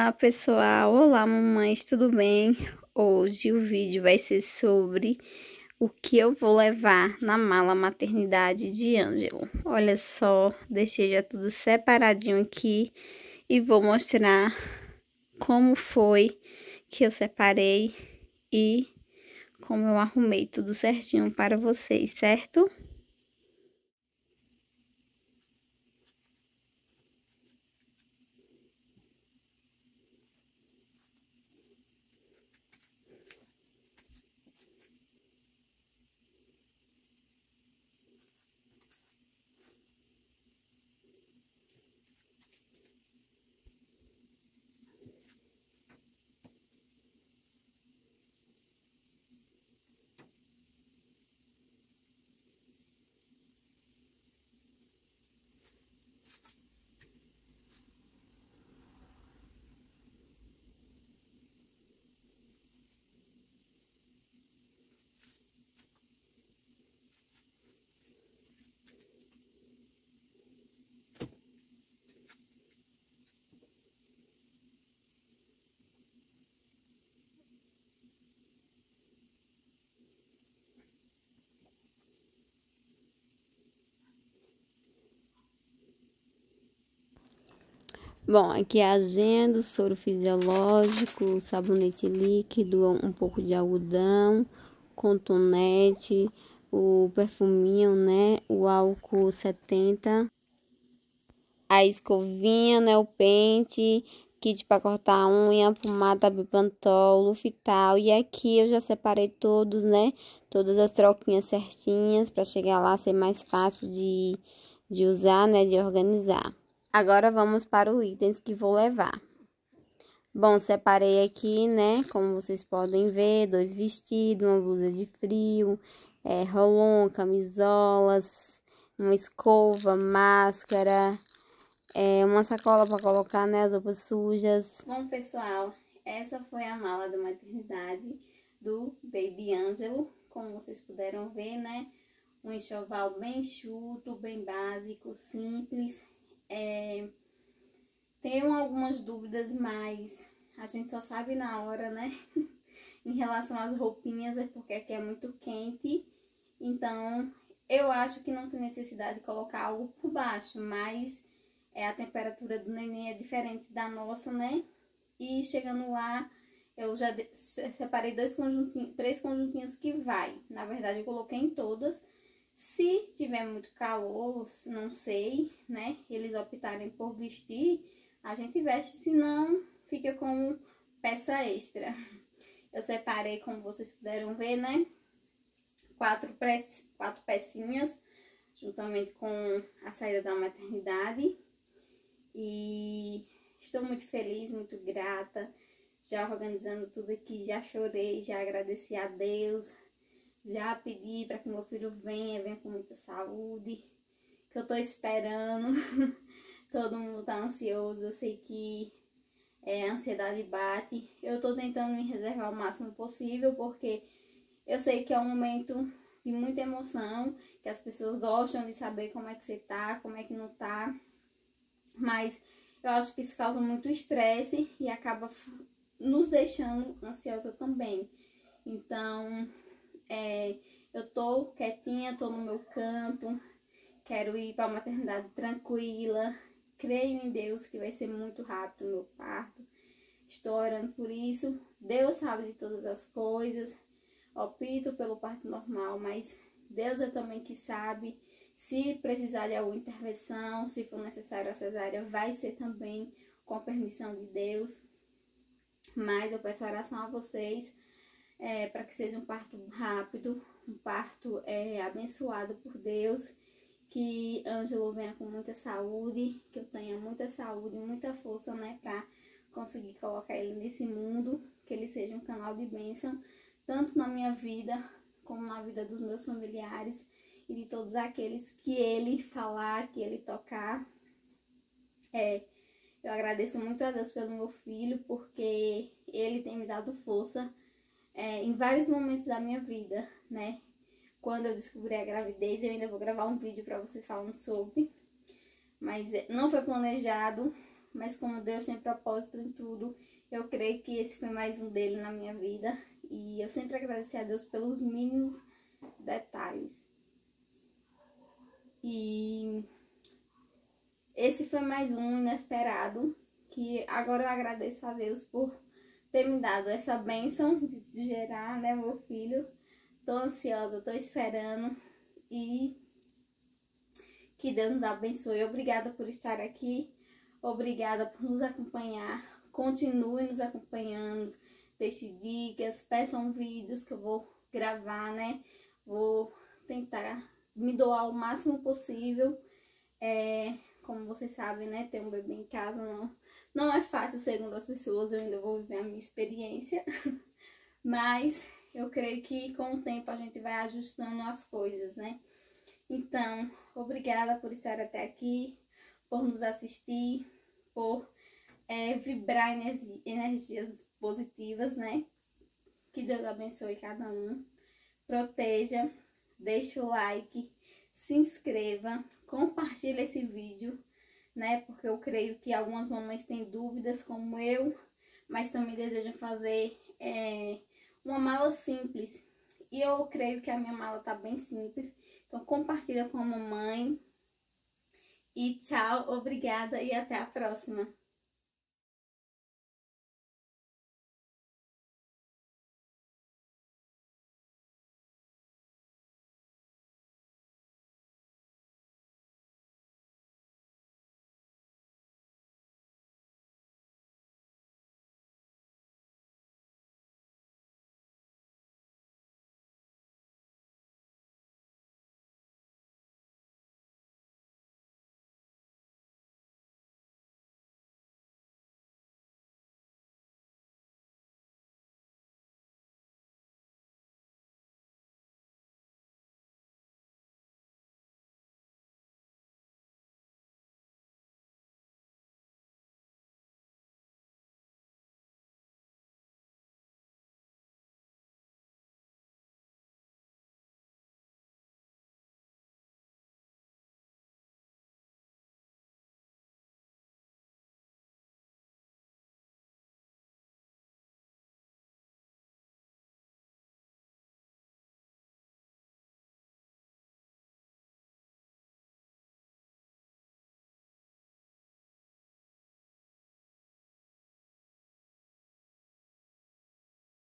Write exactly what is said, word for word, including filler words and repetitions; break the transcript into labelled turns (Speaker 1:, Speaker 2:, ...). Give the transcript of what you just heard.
Speaker 1: Olá pessoal, olá mamães, tudo bem? Hoje o vídeo vai ser sobre o que eu vou levar na mala maternidade de Ângelo. Olha só, deixei já tudo separadinho aqui e vou mostrar como foi que eu separei e como eu arrumei tudo certinho para vocês, certo? Bom, aqui é a agenda, o soro fisiológico, o sabonete líquido, um pouco de algodão, cotonete, o perfuminho, né, o álcool setenta, a escovinha, né, o pente, kit para cortar a unha, pomada Bepantol, Lufital, e aqui eu já separei todos, né, todas as troquinhas certinhas para chegar lá ser mais fácil de, de usar, né, de organizar. Agora vamos para os itens que vou levar. Bom, separei aqui, né, como vocês podem ver, dois vestidos, uma blusa de frio, é, rolon, camisolas, uma escova, máscara, é, uma sacola para colocar, né, as roupas sujas. Bom, pessoal, essa foi a mala da maternidade do Baby Ângelo, como vocês puderam ver, né, um enxoval bem enxuto, bem básico, simples. É, tenho algumas dúvidas, mas a gente só sabe na hora, né? Em relação às roupinhas, é porque aqui é muito quente. Então, eu acho que não tem necessidade de colocar algo por baixo, mas é, a temperatura do neném é diferente da nossa, né? E chegando lá, eu já separei dois conjuntinhos, três conjuntinhos que vai. Na verdade, eu coloquei em todas. Se tiver muito calor, não sei, né, eles optarem por vestir, a gente veste, senão fica com peça extra. Eu separei, como vocês puderam ver, né, quatro, quatro pecinhas, juntamente com a saída da maternidade. E estou muito feliz, muito grata, já organizando tudo aqui, já chorei, já agradeci a Deus. Já pedi para que meu filho venha, venha com muita saúde, que eu tô esperando. Todo mundo tá ansioso, eu sei que é, a ansiedade bate. Eu tô tentando me reservar o máximo possível, porque eu sei que é um momento de muita emoção, que as pessoas gostam de saber como é que você tá, como é que não tá. Mas eu acho que isso causa muito estresse e acaba nos deixando ansiosa também. Então, É, eu tô quietinha, tô no meu canto, quero ir para a maternidade tranquila, creio em Deus que vai ser muito rápido o meu parto, estou orando por isso. Deus sabe de todas as coisas, opto pelo parto normal, mas Deus é também que sabe. Se precisar de alguma intervenção, se for necessário a cesárea, vai ser também com a permissão de Deus. Mas eu peço oração a vocês, É, para que seja um parto rápido, um parto é, abençoado por Deus, que Ângelo venha com muita saúde, que eu tenha muita saúde, muita força, né, para conseguir colocar ele nesse mundo, que ele seja um canal de bênção, tanto na minha vida, como na vida dos meus familiares e de todos aqueles que ele falar, que ele tocar. É, eu agradeço muito a Deus pelo meu filho, porque ele tem me dado força É, em vários momentos da minha vida, né? Quando eu descobri a gravidez, eu ainda vou gravar um vídeo pra vocês falando sobre. Mas não foi planejado,
Speaker 2: mas como Deus tem propósito em tudo, eu creio que esse foi mais um dele na minha vida. E eu sempre agradeci a Deus pelos mínimos detalhes. E esse foi mais um inesperado, que agora eu agradeço a Deus por ter me dado essa bênção de gerar, né, meu filho. Tô ansiosa, tô esperando e que Deus nos abençoe. Obrigada por estar aqui, obrigada por nos acompanhar. Continue nos acompanhando, deixe dicas, peçam vídeos que eu vou gravar, né? Vou tentar me doar o máximo possível. É, como vocês sabem, né? Ter um bebê em casa não, não é fácil, segundo as pessoas. Eu ainda vou viver a minha experiência. Mas eu creio que com o tempo a gente vai ajustando as coisas, né? Então, obrigada por estar até aqui, por nos assistir, por é, vibrar energi energias positivas, né? Que Deus abençoe cada um. Proteja, deixa o like, se inscreva, compartilhe esse vídeo, né? Porque eu creio que algumas mamães têm dúvidas como eu, mas também desejam fazer é, uma mala simples. E eu creio que a minha mala tá bem simples. Então compartilha com a mamãe. E tchau, obrigada e até a próxima.